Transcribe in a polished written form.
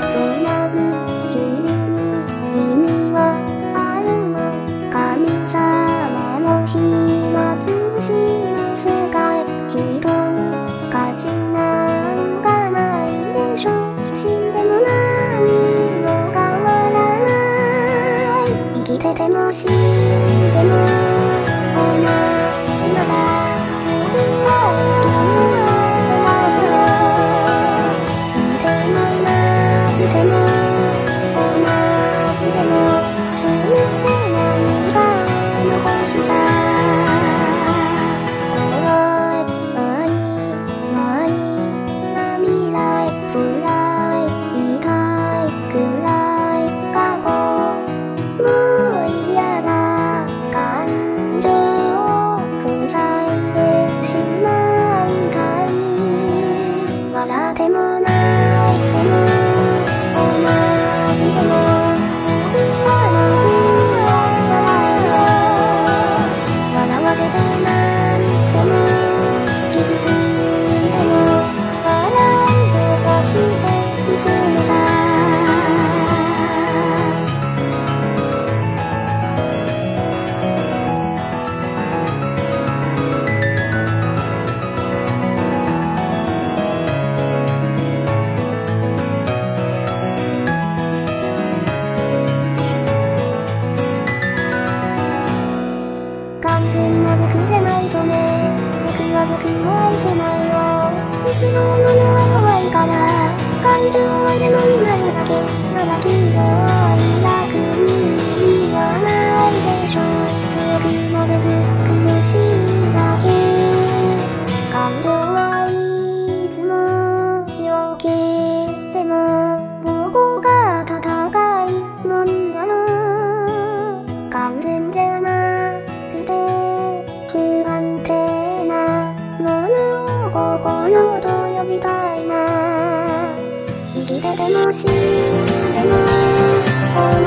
つなぐ君に意味はあるの？神様の暇つぶしの世界、人に価値なんかないでしょ。死んでも何も変わらない。生きてても死んでも同じなら笑っても泣いても同じでも僕は笑われてなんても傷ついても笑い飛ばしてみせるさ。完全な僕じゃないとね。僕は僕を愛せないよ。水のものは弱いから感情は邪魔になるだけ。まだけど愛楽に意味はないでしょ。強くなれず苦しいだけ。感情はいつも余計でもどこが戦いもんだろう。完全じゃなくて不安定なものを心と呼びたいな。生きてても死んでも